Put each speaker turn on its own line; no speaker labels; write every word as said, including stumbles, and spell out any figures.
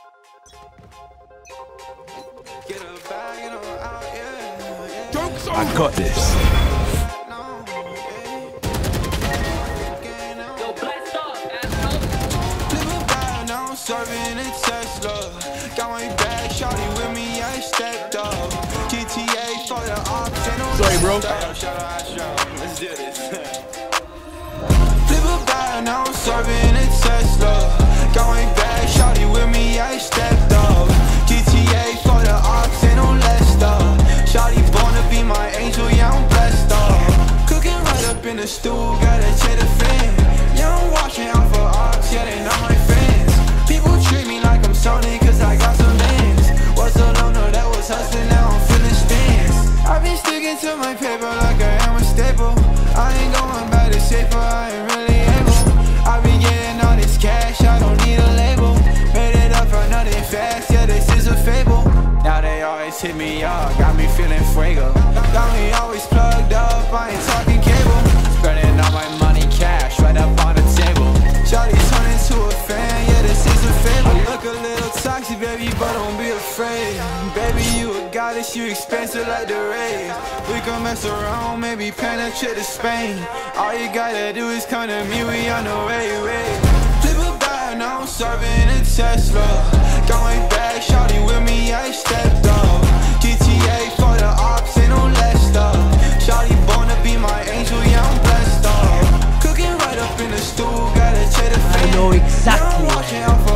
I got this.
Serving a Tesla, got my bag, shawty with me, I stepped up. G T A for the ops and no.
Sorry, bro.
Let's do this. Flip a bag, now I'm serving a Tesla. Got my bag, shawty with me, I stepped up. G T A for the ops and no Leicester. Shawty born to be my angel, yeah, I'm blessed up. Cooking right up in the stool, got a cheddar fan. Yeah, I'm watching out for ops, yeah, they not my fans. People treat me like I'm Sony cause I got some bands. Was a loner that was hustling, now I'm feeling stands. I've been sticking to my paper like I am a staple. I ain't going back to safer, I ain't really able. I been getting all this cash, I don't need a label. Made it up for nothing fast, yeah, this is a fable. Now they always hit me up, got me feeling fuego. Got me always plugged up, I ain't talking cable. Spending all my money cash right up on the table. Shawty turn into a fan, yeah, this is a favor. I look a little toxic, baby, but don't be afraid. Baby, you a goddess, you expensive like the rays. We can mess around, maybe penetrate to Spain. All you gotta do is come to me, we on the way, way. Flip a bag, now I'm serving a Tesla. Got my bag, shawty with me, I stepped up. G T A for the ops, ain't no Leicester. Shawty born to be my angel, yeah, I'm blessed up. Cooking right up in the stool, got a cheddar fan.
I know exactly.